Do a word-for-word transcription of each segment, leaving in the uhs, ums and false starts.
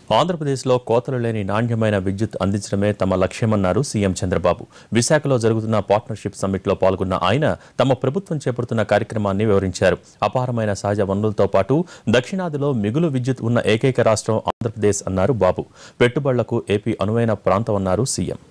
ఆంధ్రప్రదేశ్లో కోతలు లేని నాణ్యమైన విద్యుత్ అందించడమే తమ లక్ష్యమన్నారు సీఎం చంద్రబాబు. విశాఖలో జరుగుతున్న పార్ట్నర్షిప్ సమ్మిట్లో పాల్గొన్న ఆయన తమ ప్రభుత్వం చేపడుతున్న కార్యక్రమాన్ని వివరించారు. అపారమైన సహజ వనరులతో పాటు దక్షిణాదిలో మిగులు విద్యుత్ ఉన్న ఏకైక రాష్ట్రం ఆంధ్రప్రదేశ్ అన్నారు బాబు. పెట్టుబడులకు ఏపీ అనువైన ప్రాంతం అన్నారు CM.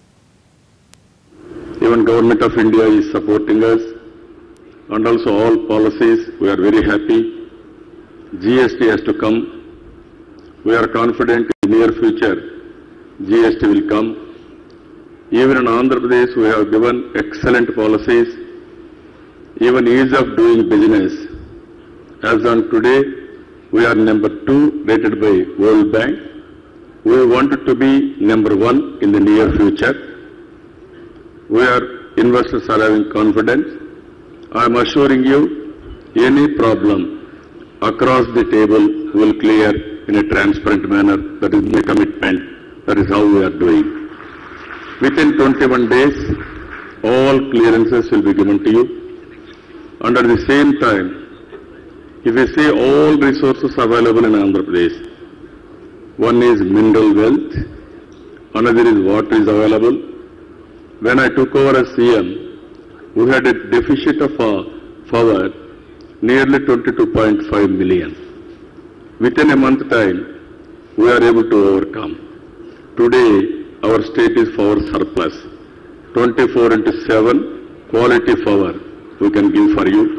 Even Government of India is supporting us, and also all policies we are very happy. G S T has to come. We are confident in the near future G S T will come. Even in Andhra Pradesh we have given excellent policies, even ease of doing business. As on today, we are number two rated by World Bank. We wanted to be number one in the near future. We are, investors are having confidence. I am assuring you, any problem across the table will clear in a transparent manner. That is my commitment. That is how we are doing. Within twenty-one days, all clearances will be given to you. And at the same time, if you see all resources available in Andhra Pradesh, one is mineral wealth, another is water is available. When I took over as C M, we had a deficit of uh, power nearly twenty-two point five million. Within a month time, we are able to overcome. Today, our state is power surplus. twenty-four into seven quality power we can give for you.